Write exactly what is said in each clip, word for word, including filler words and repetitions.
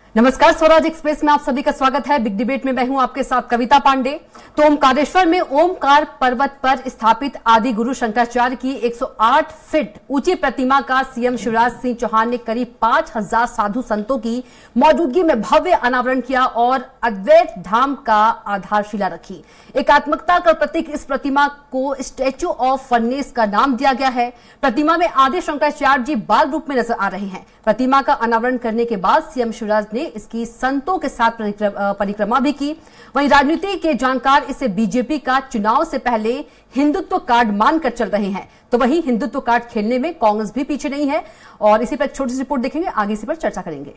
नमस्कार, स्वराज एक्सप्रेस में आप सभी का स्वागत है। बिग डिबेट में मैं हूं आपके साथ कविता पांडे। तो ओमकारेश्वर में ओमकार पर्वत पर स्थापित आदि गुरु शंकराचार्य की एक सौ आठ फीट ऊंची प्रतिमा का सीएम शिवराज सिंह चौहान ने करीब पांच हजार साधु संतों की मौजूदगी में भव्य अनावरण किया और अद्वैत धाम का आधारशिला रखी। एकात्मकता का प्रतीक इस प्रतिमा को स्टैच्यू ऑफ वननेस का नाम दिया गया है। प्रतिमा में आदि शंकराचार्य जी बाल रूप में नजर आ रहे हैं। प्रतिमा का अनावरण करने के बाद सीएम शिवराज ने इसकी संतों के साथ परिक्रमा भी की। वहीं राजनीति के जानकार इसे बीजेपी का चुनाव से पहले हिंदुत्व कार्ड मानकर चल रहे हैं। तो वहीं हिंदुत्व कार्ड खेलने में कांग्रेस भी पीछे नहीं है और इसी पर एक छोटी सी रिपोर्ट देखेंगे, आगे इसी पर चर्चा करेंगे।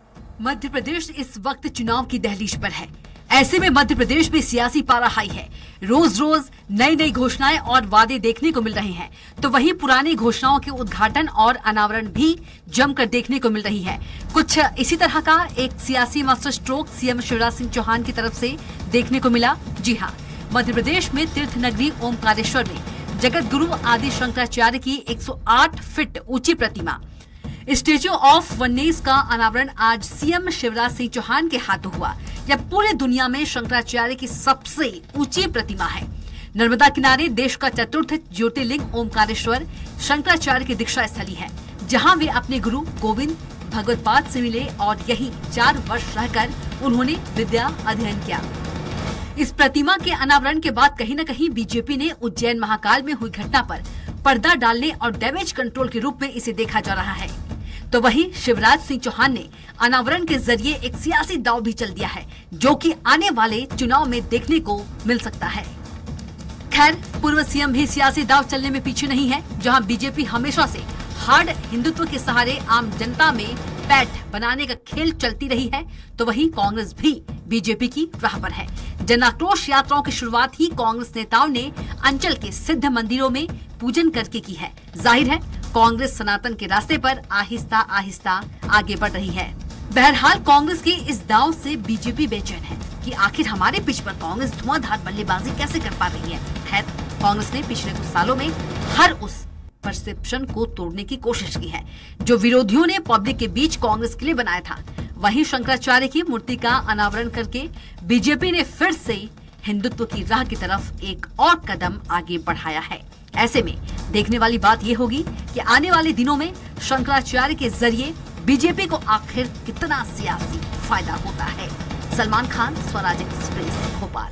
मध्य प्रदेश इस वक्त चुनाव की दहलीज पर है। ऐसे में मध्य प्रदेश में सियासी पारा हाई है। रोज रोज नई नई घोषणाएं और वादे देखने को मिल रहे हैं, तो वहीं पुरानी घोषणाओं के उद्घाटन और अनावरण भी जमकर देखने को मिल रही है। कुछ इसी तरह का एक सियासी master stroke CM Shivraj Singh Chouhan की तरफ से देखने को मिला। जी हाँ, मध्य प्रदेश में तीर्थ नगरी ओमकारेश्वर में जगत गुरु आदि शंकराचार्य की एक सौ आठ फीट ऊंची प्रतिमा स्टैच्यू ऑफ वननेस का अनावरण आज सीएम शिवराज सिंह चौहान के हाथों हुआ। यह पूरे दुनिया में शंकराचार्य की सबसे ऊंची प्रतिमा है। नर्मदा किनारे देश का चतुर्थ ज्योतिर्लिंग ओमकारेश्वर शंकराचार्य की दीक्षा स्थली है, जहां वे अपने गुरु गोविंद भगवत्पाद से मिले और यही चार वर्ष रहकर उन्होंने विद्या अध्ययन किया। इस प्रतिमा के अनावरण के बाद कहीं न कहीं बीजेपी ने उज्जैन महाकाल में हुई घटना पर पर्दा डालने और डैमेज कंट्रोल के रूप में इसे देखा जा रहा है। तो वहीं शिवराज सिंह चौहान ने अनावरण के जरिए एक सियासी दांव भी चल दिया है, जो कि आने वाले चुनाव में देखने को मिल सकता है। खैर, पूर्व सीएम भी सियासी दांव चलने में पीछे नहीं है। जहां बीजेपी हमेशा से हार्ड हिंदुत्व के सहारे आम जनता में पैठ बनाने का खेल चलती रही है, तो वहीं कांग्रेस भी बीजेपी की राह पर है। जन आक्रोश यात्राओं की शुरुआत ही कांग्रेस नेताओं ने अंचल के सिद्ध मंदिरों में पूजन करके की है। जाहिर है कांग्रेस सनातन के रास्ते पर आहिस्ता आहिस्ता आगे बढ़ रही है। बहरहाल कांग्रेस के इस दांव से बीजेपी बेचैन है कि आखिर हमारे पिच पर कांग्रेस धुआंधार बल्लेबाजी कैसे कर पा रही है। खैर, कांग्रेस ने पिछले कुछ सालों में हर उस परसेप्शन को तोड़ने की कोशिश की है जो विरोधियों ने पब्लिक के बीच कांग्रेस के लिए बनाया था। वहीं शंकराचार्य की मूर्ति का अनावरण करके बीजेपी ने फिर से हिंदुत्व की राह की तरफ एक और कदम आगे बढ़ाया है। ऐसे में देखने वाली बात यह होगी कि आने वाले दिनों में शंकराचार्य के जरिए बीजेपी को आखिर कितना सियासी फायदा होता है। सलमान खान, स्वराज एक्सप्रेस, भोपाल।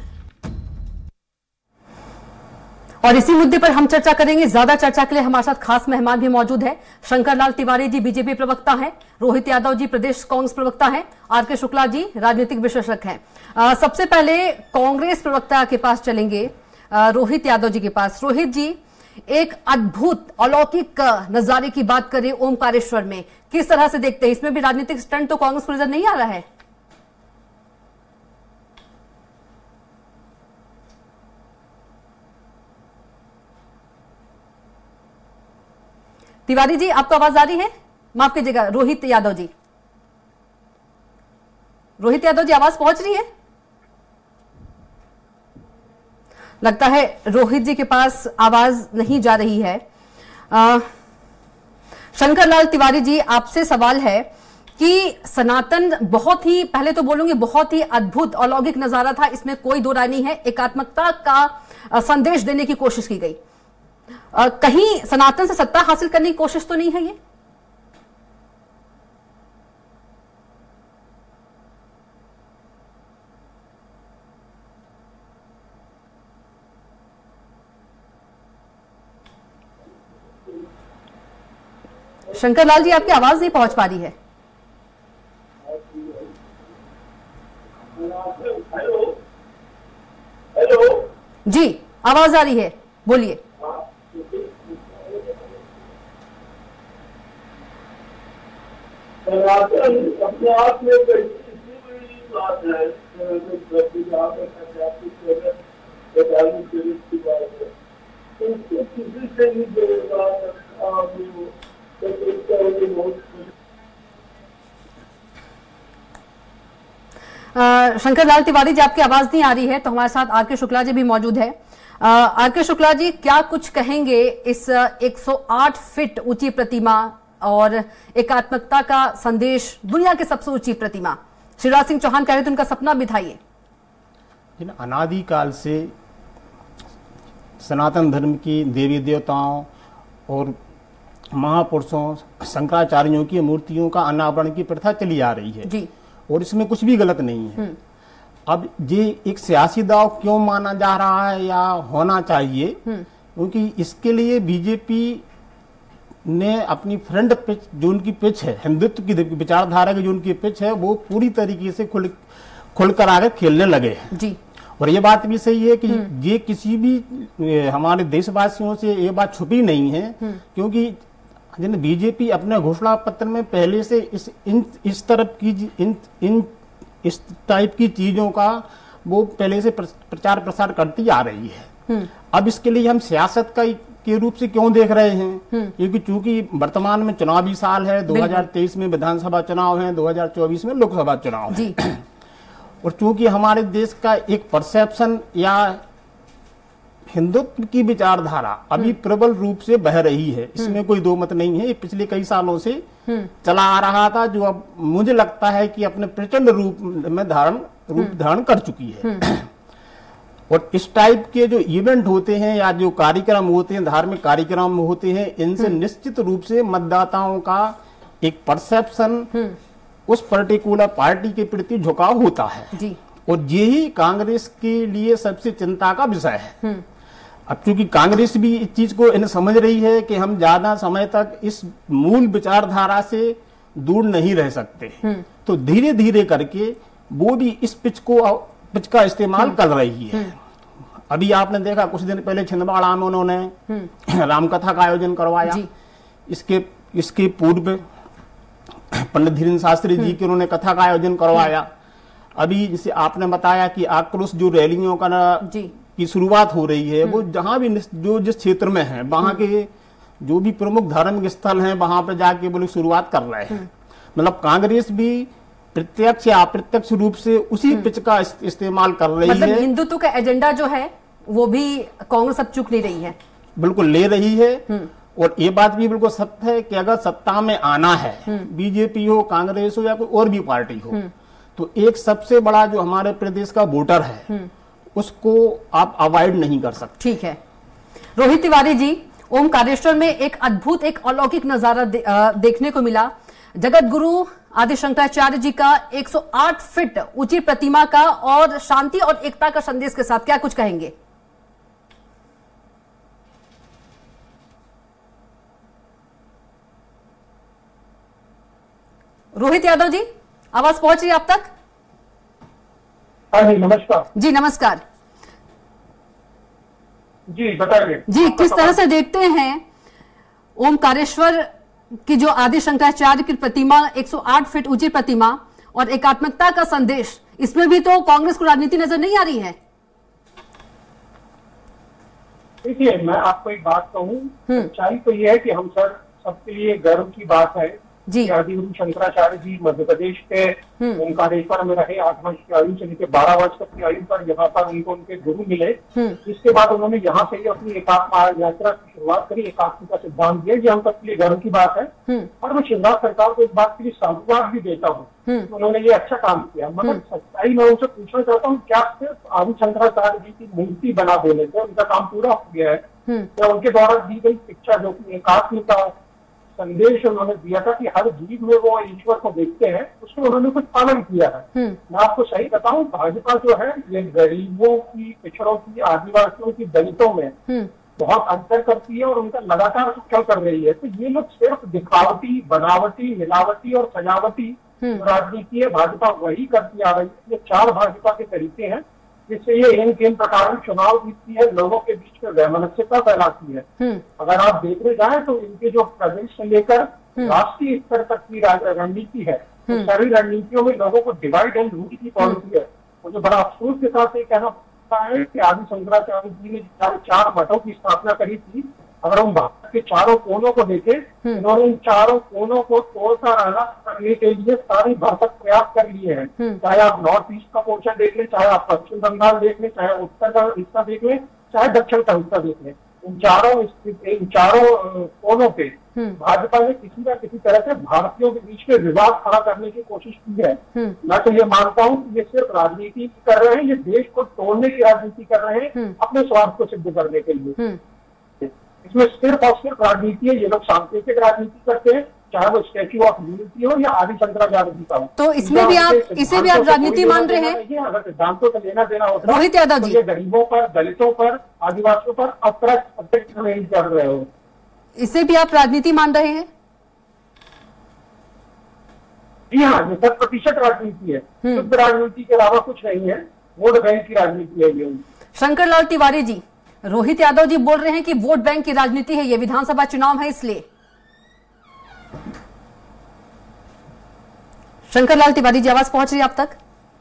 और इसी मुद्दे पर हम चर्चा करेंगे। ज्यादा चर्चा के लिए हमारे साथ खास मेहमान भी मौजूद है। शंकर लाल तिवारी जी बीजेपी प्रवक्ता हैं, रोहित यादव जी प्रदेश कांग्रेस प्रवक्ता हैं, आर के शुक्ला जी राजनीतिक विशेषज्ञ हैं। आ, सबसे पहले कांग्रेस प्रवक्ता के पास चलेंगे, आ, रोहित यादव जी के पास। रोहित जी, एक अद्भुत अलौकिक नजारे की बात करें ओमकारेश्वर में, किस तरह से देखते हैं? इसमें भी राजनीतिक स्टंट तो कांग्रेस को नजर नहीं आ रहा है? तिवारी जी, आपको आवाज आ रही है? माफ कीजिएगा, रोहित यादव जी। रोहित यादव जी, आवाज पहुंच रही है? लगता है रोहित जी के पास आवाज नहीं जा रही है। आ, शंकर लाल तिवारी जी, आपसे सवाल है कि सनातन बहुत ही, पहले तो बोलूंगी बहुत ही अद्भुत अलौकिक नजारा था, इसमें कोई दो राय नहीं है। एकात्मकता का संदेश देने की कोशिश की गई। आ, कहीं सनातन से सत्ता हासिल करने की कोशिश तो नहीं है ये? शंकर लाल जी, आपकी आवाज नहीं पहुंच पा रही है। हेलो हेलो जी, आवाज आ रही है, बोलिए। अपने आप में इतनी बड़ी बात है किसी से भी शंकर लाल तिवारी जी, आपकी आवाज नहीं आ रही है, तो हमारे साथ आर के शुक्ला जी भी मौजूद है। आर के शुक्ला जी, क्या कुछ कहेंगे इस एक सौ आठ फीट ऊंची प्रतिमा और एकात्मकता का संदेश, दुनिया की सबसे ऊंची प्रतिमा। शिवराज सिंह चौहान कह रहे थे उनका सपना बिठाइए। अनादिकाल से सनातन धर्म की देवी देवताओं और महापुरुषों, शंकराचार्यों की मूर्तियों का अनावरण की प्रथा चली आ रही है जी। और इसमें कुछ भी गलत नहीं है। अब ये एक सियासी दाव क्यों माना जा रहा है या होना चाहिए, क्योंकि इसके लिए बीजेपी ने अपनी फ्रंट पिच, जो उनकी पिच है, हिंदुत्व की विचारधारा की जो उनकी पिच है, वो पूरी तरीके से खुल खुलकर आगे खेलने लगे हैं जी। और ये बात भी सही है कि ये किसी भी हमारे देशवासियों से ये बात छुपी नहीं है, क्योंकि जिन बीजेपी अपने घोषणा पत्र में पहले से इस इन इस तरफ की इन इन इस टाइप की चीजों का वो पहले से प्रचार प्रसार करती आ रही है। अब इसके लिए हम सियासत का के रूप से क्यों देख रहे हैं, क्योंकि चूंकि वर्तमान में चुनावी साल है, दो हज़ार तेईस में विधानसभा चुनाव है, दो हज़ार चौबीस में लोकसभा चुनाव है। और चूंकि हमारे देश का एक परसेप्शन या हिंदुत्व की विचारधारा अभी प्रबल रूप से बह रही है, इसमें कोई दो मत नहीं है। ये पिछले कई सालों से चला आ रहा था, जो अब मुझे लगता है कि अपने प्रचंड रूप में धारण रूप धारण कर चुकी है। और इस टाइप के जो इवेंट होते हैं या जो कार्यक्रम होते हैं, धार्मिक कार्यक्रम होते हैं, इनसे निश्चित रूप से मतदाताओं का एक परसेप्शन उस पर्टिकुलर पार्टी के प्रति झुकाव होता है जी। और यही कांग्रेस के लिए सबसे चिंता का विषय है। अब चूंकि कांग्रेस भी इस चीज को इन समझ रही है कि हम ज्यादा समय तक इस मूल विचारधारा से दूर नहीं रह सकते, तो धीरे धीरे करके वो भी इस पिच को पिच का इस्तेमाल कर रही है। अभी आपने देखा कुछ दिन पहले छिंदवाड़ा में उन्होंने रामकथा का आयोजन करवाया। इसके इसके पूर्व पंडित धीरेन्द्र शास्त्री जी की उन्होंने कथा का आयोजन करवाया। अभी जैसे आपने बताया कि आक्रोश जो रैलियों का की शुरुआत हो रही है, वो जहां भी जो जिस क्षेत्र में है, वहां के जो भी प्रमुख धार्मिक स्थल हैं, वहां पे जाके वो लोग शुरुआत कर रहे हैं। मतलब कांग्रेस भी प्रत्यक्ष या अप्रत्यक्ष रूप से उसी पिच का इस्तेमाल कर रही मतलब है। हिंदुत्व का एजेंडा जो है वो भी कांग्रेस अब चूक नहीं रही है, बिल्कुल ले रही है। और ये बात भी बिल्कुल सत्य है कि अगर सत्ता में आना है, बीजेपी हो, कांग्रेस हो या कोई और भी पार्टी हो, तो एक सबसे बड़ा जो हमारे प्रदेश का वोटर है उसको आप अवॉइड नहीं कर सकते। ठीक है रोहित तिवारी जी, ओमकारेश्वर में एक अद्भुत, एक अलौकिक नजारा दे, आ, देखने को मिला। जगत गुरु आदि शंकराचार्य जी का एक सौ आठ फीट ऊंची प्रतिमा का और शांति और एकता का संदेश के साथ क्या कुछ कहेंगे? रोहित यादव जी, आवाज पहुंच रही है आप तक? हाँ जी नमस्कार। जी नमस्कार जी बताइए जी, किस तरह से देखते हैं ओमकारेश्वर की जो आदि शंकराचार्य की प्रतिमा, एक सौ आठ फीट ऊंची प्रतिमा और एकात्मकता का संदेश, इसमें भी तो कांग्रेस को राजनीति नजर नहीं आ रही है? देखिए मैं आपको एक बात कहूँ, सच्चाई तो ये है कि हम सर सबके लिए गर्व की बात है जी। आदि गुरु शंकराचार्य जी मध्य प्रदेश के ओमकारेश्वर में रहे, आठ वर्ष की आयु से लेकर बारह वर्ष तक की आयु पर यहाँ पर उनको उनके गुरु मिले। इसके बाद उन्होंने यहाँ से ही अपनी एकात्म यात्रा की शुरुआत करी, एकात्म का सिद्धांत दिया, ये हम सबके लिए गर्व की बात है। और मैं शिवराज सरकार को इस बात के लिए साधुवाद भी देता हूँ, उन्होंने ये अच्छा काम किया। मगर सच्चाई मैं उनसे पूछना चाहता हूँ, क्या सिर्फ आदि शंकराचार्य जी की मूर्ति बना देने से उनका काम पूरा हो गया है? या उनके द्वारा दी गई शिक्षा जो की एकात्म का संदेश उन्होंने दिया था कि हर जीव में वो ईश्वर को देखते हैं, उसमें उन्होंने कुछ पालन किया है? मैं आपको सही बताऊं, भाजपा जो है ये गरीबों की, पिछड़ों की, आदिवासियों की, दलितों में बहुत अंतर करती है और उनका लगातार शोषण कर रही है। तो ये लोग सिर्फ दिखावटी, बनावटी, मिलावटी और सजावटी राजनीति है, भाजपा वही करती आ रही है। ये चार भाजपा के तरीके हैं जिससे ये इन किन प्रकार चुनाव जीतती है, लोगों के बीच में वैमनस्यता फैलाती है। अगर आप देखने जाए तो इनके जो प्रदेश से लेकर राष्ट्रीय स्तर तक की रणनीति है, तो सारी रणनीतियों में लोगों को डिवाइड एंड रूल की पॉलिसी है। मुझे बड़ा अफसोस के साथ ये कहना पड़ता है कि आदि शंकराचार्य जी ने चार चार मठों की स्थापना करी थी, अगर हम भारत के चारों कोनों को देखें, इन्होंने इन चारों कोनों को तोड़कर अलग करने के लिए सारी भरसक प्रयास कर लिए हैं। चाहे आप नॉर्थ ईस्ट का पोर्शन देख लें, चाहे आप पश्चिम बंगाल देख लें, चाहे उत्तर का हिस्सा देख लें, चाहे दक्षिण का हिस्सा देख लें, उन चारों इन चारों कोनों पे भाजपा ने किसी ना किसी तरह से भारतीयों के बीच में विवाद खड़ा करने की कोशिश की है। मैं तो ये मानता हूँ कि ये सिर्फ राजनीति कर रहे हैं, ये देश को तोड़ने की राजनीति कर रहे हैं अपने स्वार्थ को सिद्ध करने के लिए। इसमें सिर्फ और सिर्फ राजनीति है। ये लोग सांकेतिक राजनीति करते हैं, चाहे वो स्टैच्यू ऑफ यूनिटी हो या आदि शंकराचार्य जी का हो। तो इसमें भी आप इसे भी आप राजनीति मान रहे हैं? अगर सिद्धांतों का लेना देना होता है रोहित यादव जी, तो ये गरीबों पर, दलितों पर, आदिवासियों पर अप्रत्यक्ष नहीं कर रहे हो, इसे भी आप राजनीति मान रहे हैं? जी हाँ, ये शत प्रतिशत राजनीति है। शुद्ध राजनीति के अलावा कुछ नहीं है, वोट बैंक की राजनीति है ये। शंकर लाल तिवारी जी, रोहित यादव जी बोल रहे हैं कि वोट बैंक की राजनीति है, ये विधानसभा चुनाव है इसलिए। शंकर लाल तिवारी जी, आवाज पहुंच रही है आप तक?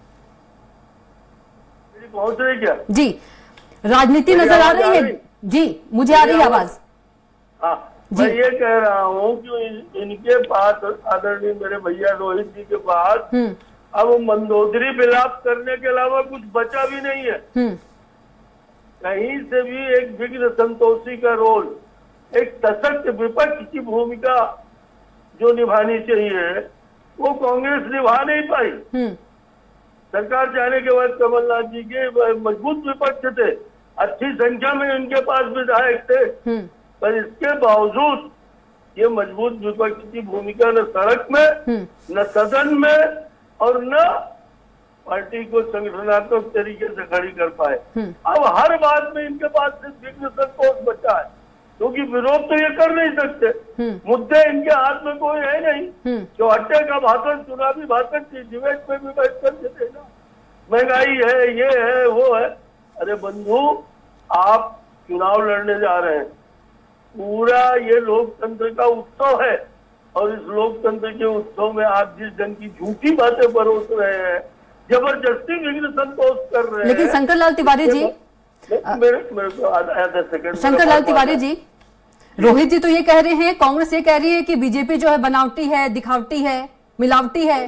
पहुंच रही क्या? जी, राजनीति नजर आ रही है जी, मुझे आ रही है आवाज। हाँ, मैं ये कह रहा हूँ कि इन, इनके पास, आदरणीय मेरे भैया रोहित जी के पास अब मंदोदरी विलाप करने के अलावा कुछ बचा भी नहीं है। कहीं से भी एक विघ्न संतोषी का रोल, एक सशक्त विपक्ष की भूमिका जो निभानी चाहिए वो कांग्रेस निभा नहीं पाई। सरकार जाने के बाद कमलनाथ जी के मजबूत विपक्ष थे, अच्छी संख्या में उनके पास विधायक थे, पर इसके बावजूद ये मजबूत विपक्ष की भूमिका न सड़क में, न सदन में और न पार्टी को संगठनात्मक तरीके से खड़ी कर पाए। अब हर बात में इनके पास सिर्फ विघ्न संतोष बचा है, क्योंकि विरोध तो ये कर नहीं सकते, मुद्दे इनके हाथ में कोई है नहीं। चौहत्ते का भाषण, चुनावी भाषण डिबेट में भी बैठ कर देना, महंगाई है, ये है, वो है। अरे बंधु, आप चुनाव लड़ने जा रहे हैं, पूरा ये लोकतंत्र का उत्सव है, और इस लोकतंत्र के उत्सव में आप जिस ढंग की झूठी बातें परोस रहे हैं, जबरदस्ती विघ्न संतोष कर रहे हैं। लेकिन शंकर लाल तिवारी जी, मेरे मेरे को आधा आधा सेकंड, शंकर लाल तिवारी जी, रोहित जी तो ये कह रहे हैं, कांग्रेस ये कह रही है कि बीजेपी जो है बनावटी है, दिखावटी है, मिलावटी है।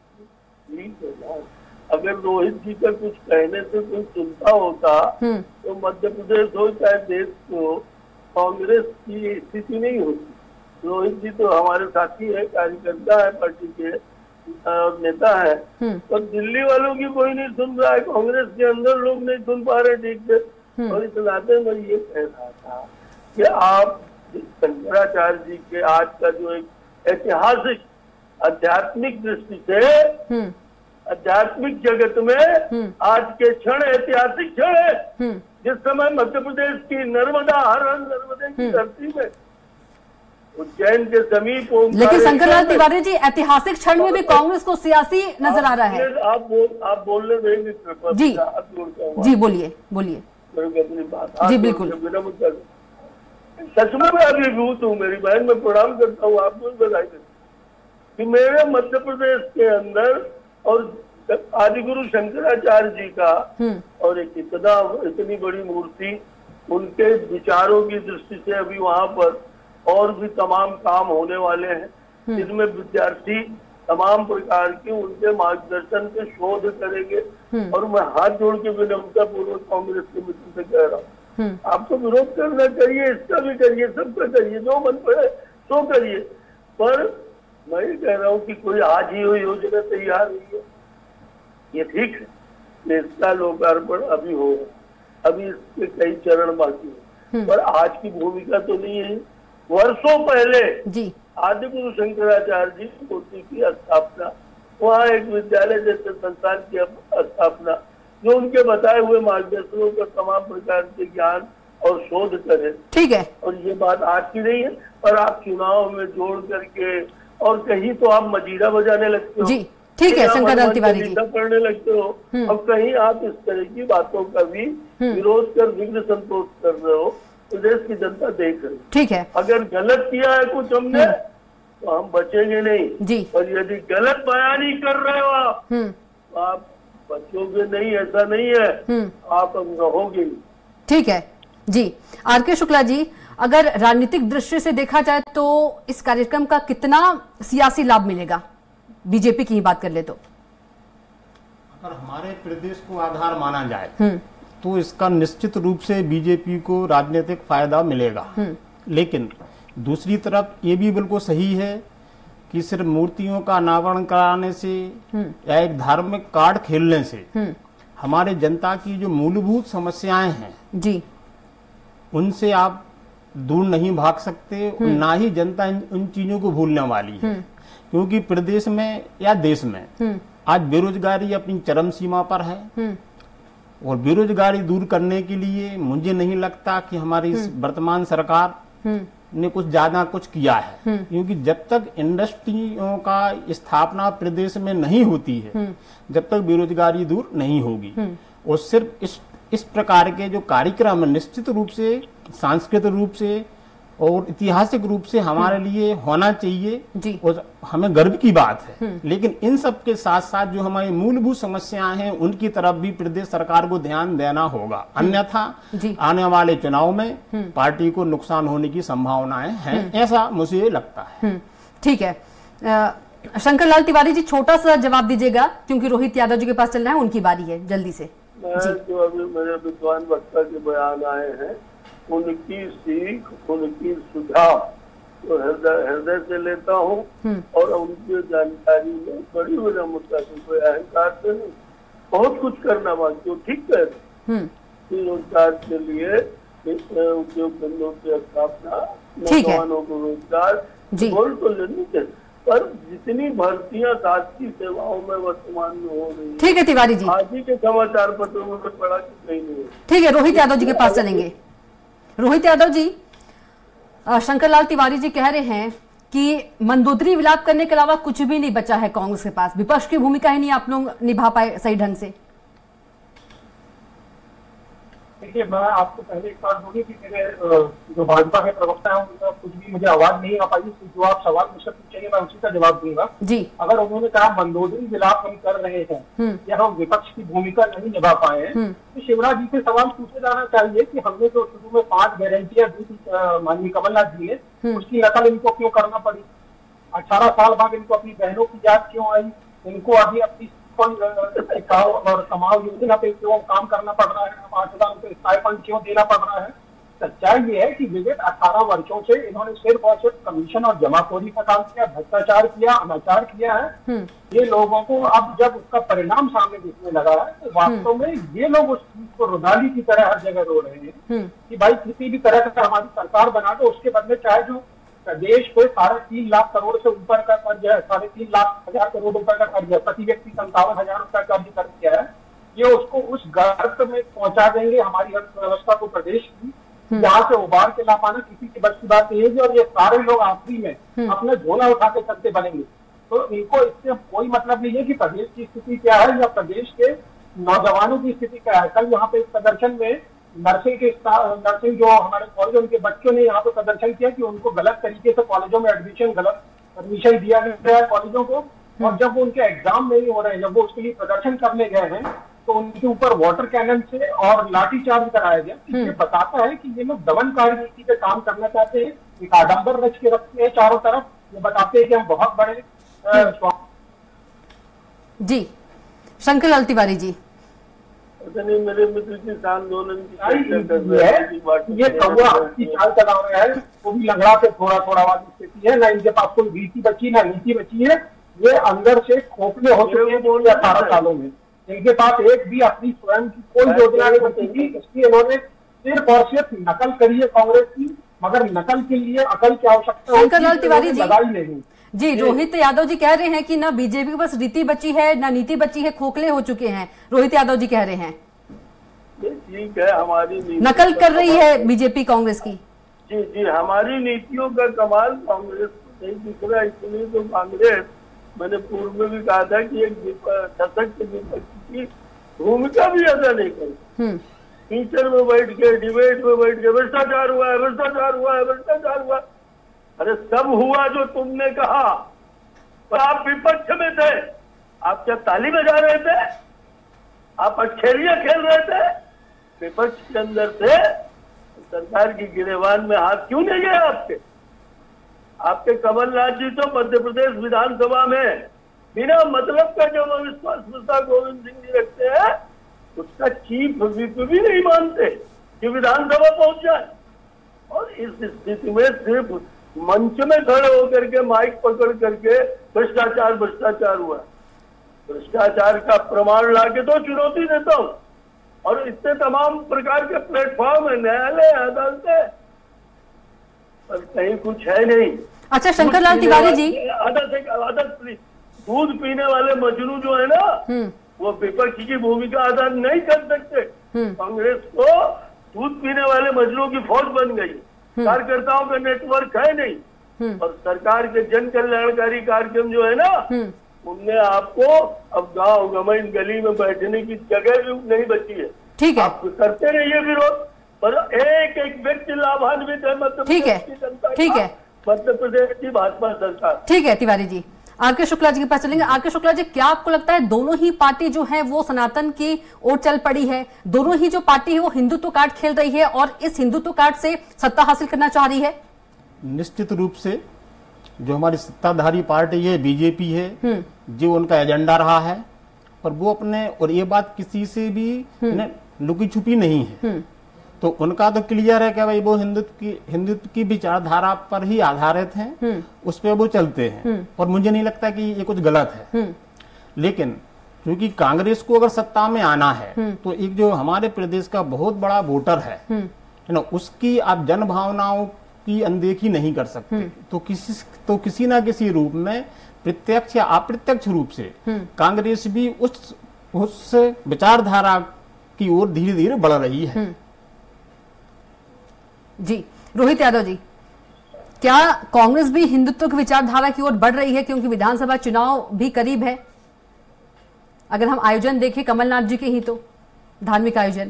अगर रोहित जी का कुछ कहने से कोई सुनता होता तो मध्य प्रदेश हो चाहे देश को कांग्रेस की स्थिति नहीं होती। रोहित जी तो हमारे साथी है, कार्यकर्ता है, पार्टी के नेता है, तो दिल्ली वालों की कोई नहीं सुन रहा है, कांग्रेस के अंदर लोग नहीं सुन पा रहे ठीक से। और इस नाते मैं ये कह रहा था कि आप शंकराचार्य जी के आज का जो एक ऐतिहासिक आध्यात्मिक दृष्टि से, आध्यात्मिक जगत में आज के क्षण ऐतिहासिक क्षण है, जिस समय मध्य प्रदेश की नर्मदा, हर हर नर्मदे की धरती में, उज्जैन के समीप। लेकिन शंकर लाल तिवारी जी, ऐतिहासिक क्षण में भी कांग्रेस को सियासी नजर आ रहा है। आप बोल, आप बोलने देंगे जी जी, बोलिए बोलिए। अपनी बात जी बिल्कुल। सच में मैं अभिभूत हूँ, मेरी बहन, मैं प्रणाम करता हूँ आपको बधाई देता कि मेरे मध्य प्रदेश के अंदर और आदिगुरु शंकराचार्य जी का और एक इतना इतनी बड़ी मूर्ति, उनके विचारों की दृष्टि से अभी वहाँ पर और भी तमाम काम होने वाले हैं, जिनमें विद्यार्थी तमाम प्रकार के उनके मार्गदर्शन पे शोध करेंगे। और मैं हाथ जोड़ के विनम्रता पूर्वक कांग्रेस के मित्र से कह रहा हूँ, आपको विरोध करना चाहिए, इसका भी करिए, सबका करिए, जो मन पड़े सो करिए, पर मैं ये कह रहा हूँ कि कोई आज ही वो योजना तैयार हुई है, ये ठीक है, इसका लोकार्पण अभी होगा, अभी इसके कई चरण बाकी है, पर आज की भूमिका तो नहीं है। वर्षों पहले जी आदिगुरु शंकराचार्य जी की मूर्ति की स्थापना, वहाँ एक विद्यालय जैसे संस्थान की स्थापना, जो उनके बताए हुए मार्गदर्शनों का तमाम प्रकार के ज्ञान और शोध करे, ठीक है। और ये बात आज की नहीं है, पर आप चुनाव में जोड़ करके और कहीं तो आप मजीरा बजाने लगते हो, ठीक है शंकर लाल तिवारी जी, पढ़ने लगते हो, अब कहीं आप इस तरह की बातों का भी विरोध कर विघ्न संतोष कर रहे हो, तो देश की जनता देख रही, ठीक है। अगर गलत किया है कुछ हमने तो हम बचेंगे नहीं जी, और यदि गलत बयानी कर रहे हो आप तो आप बचोगे नहीं, ऐसा नहीं है, आप अब रहोगे, ठीक है जी। आर के शुक्ला जी, अगर राजनीतिक दृष्टि से देखा जाए तो इस कार्यक्रम का कितना सियासी लाभ मिलेगा, बीजेपी की ही बात कर ले तो? अगर हमारे प्रदेश को आधार माना जाए तो इसका निश्चित रूप से बीजेपी को राजनीतिक फायदा मिलेगा। लेकिन दूसरी तरफ ये भी बिल्कुल सही है कि सिर्फ मूर्तियों का अनावरण कराने से या एक धार्मिक कार्ड खेलने से हमारे जनता की जो मूलभूत समस्याएं हैं जी उनसे आप दूर नहीं भाग सकते, ना ही जनता उन चीजों को भूलने वाली है। क्योंकि प्रदेश में या देश में आज बेरोजगारी अपनी चरम सीमा पर है और बेरोजगारी दूर करने के लिए मुझे नहीं लगता कि हमारी वर्तमान सरकार ने कुछ ज्यादा कुछ किया है। क्योंकि जब तक इंडस्ट्रियों का स्थापना प्रदेश में नहीं होती है, जब तक बेरोजगारी दूर नहीं होगी। और सिर्फ इस इस प्रकार के जो कार्यक्रम निश्चित रूप से सांस्कृतिक रूप से और ऐतिहासिक रूप से हमारे लिए होना चाहिए जी। और हमें गर्व की बात है। लेकिन इन सब के साथ साथ जो हमारी मूलभूत समस्याएं हैं उनकी तरफ भी प्रदेश सरकार को ध्यान देना होगा, अन्यथा आने वाले चुनाव में पार्टी को नुकसान होने की संभावनाएं हैं, ऐसा मुझे लगता है। ठीक है, शंकर लाल तिवारी जी छोटा सा जवाब दीजिएगा क्योंकि रोहित यादव जी के पास चलना है, उनकी बारी है, जल्दी से। मैं जो अभी मेरे विद्वान वक्ता के बयान आए हैं उनकी सीख, उनकी सुझाव तो हृदय हृदय से लेता हूँ और उनकी जानकारी में बड़ी विनम्रता से, कोई अहंकार से नहीं, बहुत कुछ करना बाकी हो, ठीक कह रहे। रोजगार के लिए उद्योग धंधों की स्थापना, नौजवानों को रोजगार बोल तो लेनी चाहिए, पर जितनी भर्तियां शासकीय सेवाओं में वर्तमान में हो रही है, ठीक है तिवारी जी, आज ही के समाचार पत्रों में पढ़ा कि नहीं है। ठीक है, रोहित यादव जी के पास चलेंगे। रोहित यादव जी, शंकर लाल तिवारी जी कह रहे हैं कि मंदोदरी विलाप करने के अलावा कुछ भी नहीं बचा है कांग्रेस के पास, विपक्ष की भूमिका ही नहीं आप लोग निभा पाए सही ढंग से। देखिए, मैं आपको पहले एक बात बोली कि मेरे जो भाजपा के प्रवक्ता है उनका कुछ भी मुझे आवाज नहीं आ पाई, जो आप सवाल मुझसे पूछेंगे मैं उसी का जवाब दूंगा जी। अगर उन्होंने कहा मंदोदरी विलाप हम कर रहे हैं या हम विपक्ष की भूमिका नहीं निभा पाए हैं, तो शिवराज जी से सवाल पूछे जाना चाहिए कि हमने जो शुरू में पांच गारंटियां दी थी माननीय कमलनाथ जी ने, उसकी नकल इनको क्यों करना पड़ी? अठारह साल बाद इनको अपनी बहनों की याद क्यों आई? इनको अभी अपनी और कमाओ योजना पे क्यों काम करना पड़ रहा है? आठ हजार रुपए स्टाइपेंड क्यों देना पड़ रहा है? सच्चाई ये है कि विगत अठारह वर्षों से इन्होंने सिर्फ और सिर्फ कमीशन और जमाखोरी का काम किया, भ्रष्टाचार किया, अनाचार किया है। ये लोगों को अब जब उसका परिणाम सामने दिखने लगा है तो वास्तव में ये लोग उस चीज को रुदाली की तरह हर जगह रो रहे हैं कि भाई किसी भी तरह का हमारी सरकार बना दो, उसके बदले चाहे जो प्रदेश को साढ़े तीन लाख करोड़ से ऊपर का कर्ज है, साढ़े तीन लाख हजार करोड़ रुपए का कर्ज है, प्रति व्यक्ति संतावन हजार रुपए कर्ज कर दिया है, ये उसको उस गर्त में पहुंचा देंगे हमारी अर्थव्यवस्था को, प्रदेश की, जहाँ से उबार के ला पाना किसी की बस की बात नहीं है। और ये सारे लोग आखिरी में अपने झोला उठा के चलते बनेंगे। तो इनको इससे कोई मतलब नहीं है कि प्रदेश की स्थिति क्या है या प्रदेश के नौजवानों की स्थिति क्या है। कल यहाँ पे इस प्रदर्शन में नर्सिंग के नर्सिंग जो हमारे कॉलेज उनके बच्चों ने यहाँ पे प्रदर्शन किया कि उनको गलत तरीके से कॉलेजों में एडमिशन, गलत परमिशन दिया गया है कॉलेजों को, और जब वो उनके एग्जाम नहीं हो रहे हैं, जब वो उसके लिए प्रदर्शन करने गए हैं तो उनके ऊपर वाटर कैनन से और लाठीचार्ज कराया गया। ये बताता है कि ये लोग दमनकारी नीति पे काम करना चाहते हैं, एक आडम्बर रच के रखते हैं चारों तरफ, ये बताते हैं कि हम बहुत बड़े। जी शंकर लाल तिवारी जी, नहीं मेरे मित्र की आंदोलन की ये कौआ की चाल चला रहा है, वो भी लंगड़ा पे थोड़ा थोड़ा वाली स्थिति है, ना इनके पास कोई रीति बची ना नीति बची है। ये अंदर से खोखले हो चुके हैं जो अठारह सालों में, इनके पास एक भी अपनी स्वयं की कोई योजना नहीं बची थी। इसलिए इन्होंने सिर्फ और सिर्फ नकल करी है कांग्रेस की, मगर नकल के लिए अकल की आवश्यकता शंकर लाल तिवारी जी लगाई नहीं। जी, रोहित यादव जी कह रहे हैं कि ना बीजेपी के पास रीति बची है ना नीति बची है, खोखले हो चुके हैं, रोहित यादव जी कह रहे हैं। ठीक है, हमारी नकल कर रही है बीजेपी कांग्रेस की। जी जी, हमारी नीतियों का कमाल कांग्रेस को नहीं दिख रहा, इसलिए तो कांग्रेस, मैंने पूर्व में भी कहा था कि एक सशक्त विपक्ष की भूमिका भी अदा नहीं करी। टीचर में बैठ के, डिबेट में बैठ के भ्रष्टाचार हुआ है, भ्रष्टाचार हुआ है, भ्रष्टाचार हुआ, अरे सब हुआ जो तुमने कहा, पर आप विपक्ष में थे, आप क्या ताली बजा रहे थे? आप अखेरिया खेल रहे थे? विपक्ष के अंदर से सरकार की गिरेबान में हाथ क्यों नहीं गए आपके? आपके कमलनाथ जी तो मध्य प्रदेश विधानसभा में बिना मतलब का जो अविश्वास प्रस्ताव गोविंद सिंह जी रखते हैं, उसका उसका चीफ व्हिप भी नहीं मानते कि विधानसभा पहुंच जाए। और इस स्थिति में सिर्फ मंच में खड़े होकर के माइक पकड़ करके भ्रष्टाचार भ्रष्टाचार हुआ। भ्रष्टाचार का प्रमाण लाके तो चुनौती देता हूं। और इतने तमाम प्रकार के प्लेटफॉर्म है, न्यायालय, अदालत है, पर कहीं कुछ है नहीं। अच्छा शंकर लाल तिवारी जी, आदत आदत दूध पीने वाले मजनू जो है ना, वो विपक्ष की भूमिका अदा नहीं कर सकते। कांग्रेस को दूध पीने वाले मजनू की फौज बन गई, कार्यकर्ताओं का नेटवर्क है नहीं। और सरकार के जन कल्याणकारी कार्यक्रम जो है ना, उनने आपको अब गांव गमन गली में बैठने की जगह भी नहीं बची है। ठीक है, आप करते रहिए विरोध, पर एक एक व्यक्ति लाभान्वित है मध्य प्रदेश की जनता, ठीक है, मध्य प्रदेश की भाजपा सरकार। ठीक है तिवारी जी, आर के शुक्ला जी के पास चलेंगे। आर के शुक्ला जी, क्या आपको लगता है दोनों ही पार्टी जो है वो सनातन की ओर चल पड़ी है? दोनों ही जो पार्टी है वो हिंदुत्व कार्ड खेल रही है और इस हिंदुत्व कार्ड से सत्ता हासिल करना चाह रही है? निश्चित रूप से जो हमारी सत्ताधारी पार्टी है बीजेपी है, जो उनका एजेंडा रहा है, पर वो अपने, और ये बात किसी से भी लुकी छुपी नहीं है, तो उनका तो क्लियर है कि भाई वो हिंदुत्व की हिंदुत्व की विचारधारा पर ही आधारित हैं, उस पर वो चलते हैं। और मुझे नहीं लगता कि ये कुछ गलत है। लेकिन क्योंकि कांग्रेस को अगर सत्ता में आना है तो एक जो हमारे प्रदेश का बहुत बड़ा वोटर है ना, उसकी आप जन भावनाओं की अनदेखी नहीं कर सकते। तो किसी तो किसी ना किसी रूप में प्रत्यक्ष या अप्रत्यक्ष रूप से कांग्रेस भी उस उस विचारधारा की ओर धीरे धीरे बढ़ रही है। जी रोहित यादव जी, क्या कांग्रेस भी हिंदुत्व की विचारधारा की ओर बढ़ रही है? क्योंकि विधानसभा चुनाव भी करीब है। अगर हम आयोजन देखें कमलनाथ जी के ही, तो धार्मिक आयोजन,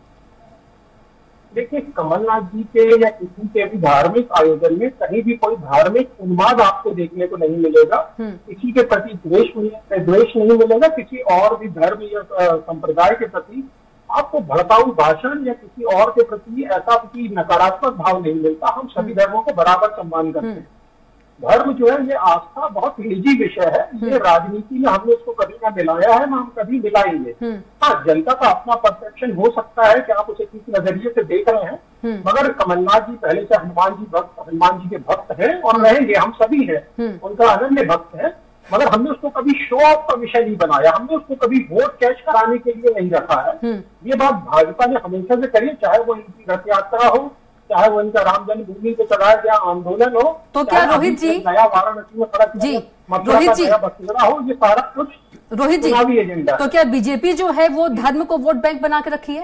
देखिए कमलनाथ जी के या किसी के भी धार्मिक आयोजन में कहीं भी कोई धार्मिक उन्माद आपको देखने को नहीं मिलेगा। किसी के प्रति द्वेष द्वेष नहीं मिलेगा, किसी और भी धर्म या संप्रदाय के प्रति आपको भड़काऊ भाषण या किसी और के प्रति ऐसा कोई नकारात्मक भाव नहीं मिलता। हम सभी धर्मों को बराबर सम्मान करते हैं। धर्म जो है ये आस्था बहुत निजी विषय है, ये राजनीति में हमने इसको कभी ना मिलाया है, ना हम कभी मिलाएंगे। हाँ, जनता का अपना परसेप्शन हो सकता है कि आप उसे किस नजरिए से देख रहे हैं, मगर कमलनाथ जी पहले से हनुमान जी भक्त हनुमान जी के भक्त हैं और रहेंगे, हम सभी हैं, उनका अनन्य भक्त है। मगर हमने उसको कभी शो ऑफ का विषय नहीं बनाया, हमने उसको कभी वोट कैश कराने के लिए नहीं रखा है। ये बात भाजपा ने हमेशा से करी, चाहे वो इनकी रथ यात्रा हो, चाहे वो इनका राम जन्मभूमि पे चलाया गया आंदोलन हो, तो क्या रोहित जी नया वाराणसी में सड़क जी रोहित जी बसेरा हो, ये सारा कुछ रोहित जी एजेंडा। तो क्या बीजेपी जो है वो धर्म को वोट बैंक बना के रखी है?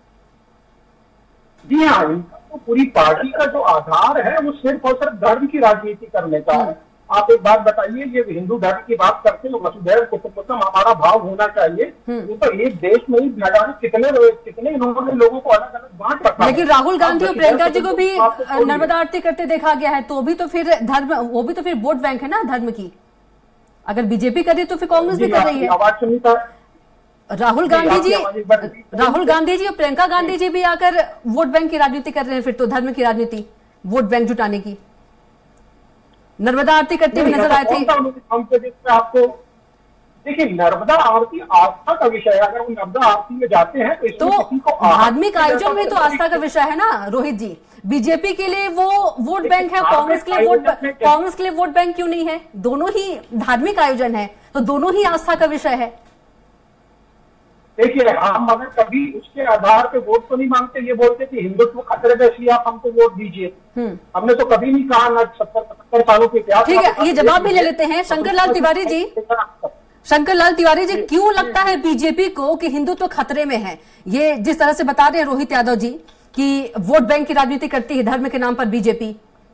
जी हाँ, इनका तो पूरी पार्टी का जो आधार है वो सिर्फ और सिर्फ धर्म की राजनीति करने का है। आप एक बात बताइए, ये हिंदू धर्म की बात करते हैं, वसुधैव कुटुंबकम हमारा भाव होना चाहिए। ये तो एक देश में ही कितने कितने इन्होंने लोगों को अलग अलग बांट रखा। लेकिन राहुल गांधी और प्रियंका जी को भी नर्मदा आरती करते देखा गया है, तो भी तो फिर धर्म, वो भी तो फिर वोट बैंक है ना धर्म की। अगर बीजेपी कर रही है तो फिर कांग्रेस भी कर रही है। आवाज सुनी था राहुल गांधी जी राहुल गांधी जी और प्रियंका गांधी जी भी आकर वोट बैंक की राजनीति कर रहे हैं, फिर तो धर्म की राजनीति, वोट बैंक जुटाने की। नर्मदा आरती करते हुए नजर आए थे। आपको देखिए, नर्मदा आरती आस्था का विषय है। अगर वो नर्मदा आरती में जाते हैं तो, तो किसी को धार्मिक आयोजन में तो आस्था का विषय है ना रोहित जी। बीजेपी के लिए वो वोट बैंक है, कांग्रेस के लिए वोट कांग्रेस के लिए वोट बैंक क्यों नहीं है? दोनों ही धार्मिक आयोजन है, तो दोनों ही आस्था का विषय है। देखिए, हम अगर कभी उसके आधार पे वोट तो नहीं मांगते, ये बोलते कि हिंदुत्व खतरे में, इसलिए आप हमको वोट दीजिए। हमने तो कभी नहीं कहा, ना सत्तर पचहत्तर सालों के इतिहास। ठीक है, ये जवाब भी ले लेते हैं शंकर लाल तिवारी जी। शंकर लाल तिवारी जी, क्यों लगता है बीजेपी को कि हिंदुत्व खतरे में है? ये जिस तरह से बता रहे हैं रोहित यादव जी कि वोट बैंक की राजनीति करती है धर्म के नाम पर बीजेपी।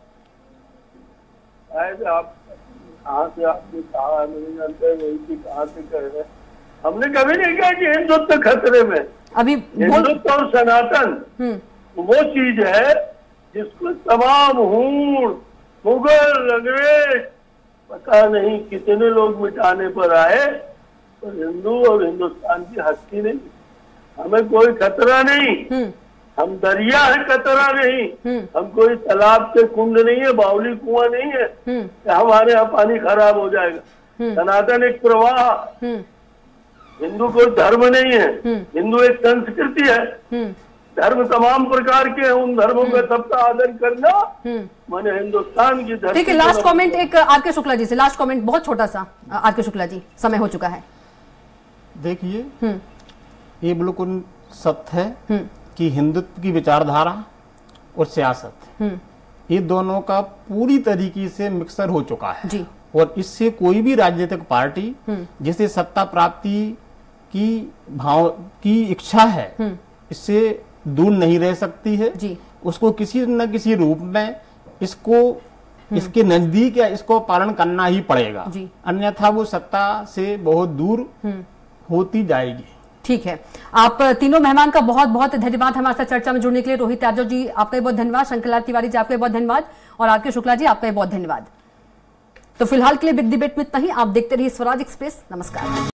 आप कहाँ से आपने कहा, नहीं जानते कहाँ से कह रहे हैं। हमने कभी नहीं कहा कि हिंदुत्व खतरे में। अभी हिंदुत्व और सनातन वो चीज है जिसको तमाम हूण, मुगल, अंग्रेज पता नहीं कितने लोग मिटाने पर आए, तो हिंदू और हिंदुस्तान की हस्ती नहीं। हमें कोई खतरा नहीं, हम दरिया है, खतरा नहीं। हम कोई तालाब के कुंड नहीं है, बावली कुआं नहीं है कि हमारे यहाँ पानी खराब हो जाएगा। सनातन एक प्रवाह, हिंदू कोई धर्म नहीं है, हिंदू एक संस्कृति है। धर्म तमाम प्रकार के हैं, उन धर्मों का सबका आदर करना माने हिंदुस्तान की धरती। ठीक है, लास्ट कमेंट एक आर के शुक्ला जी से, लास्ट कमेंट बहुत छोटा सा। आर के शुक्ला जी, समय हो चुका है। देखिए, ये बिल्कुल सत्य है कि हिंदुत्व की विचारधारा और सियासत, ये दोनों का पूरी तरीके से मिक्सर हो चुका है जी। और इससे कोई भी राजनीतिक पार्टी जिसे सत्ता प्राप्ति की भाव की इच्छा है, इससे दूर नहीं रह सकती है जी। उसको किसी न किसी रूप में इसको इसके नजदीक या इसको पालन करना ही पड़ेगा, अन्यथा वो सत्ता से बहुत दूर होती जाएगी। ठीक है, आप तीनों मेहमान का बहुत बहुत धन्यवाद हमारे साथ चर्चा में जुड़ने के लिए। रोहित यादव जी आपका बहुत धन्यवाद, शंकरलाल तिवारी जी आपका बहुत धन्यवाद, और आर के शुक्ला जी आपका बहुत धन्यवाद। तो फिलहाल के लिए बिग डिबेट में इतना ही। आप देखते रहिए स्वराज एक्सप्रेस। नमस्कार।